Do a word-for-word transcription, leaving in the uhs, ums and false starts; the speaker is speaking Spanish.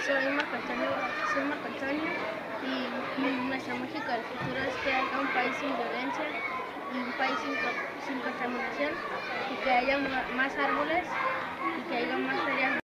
Soy Marco Antonio, soy Marco Antonio y nuestra México del futuro es que haya un país sin violencia y un país sin, sin contaminación y que haya más árboles y que haya más áreas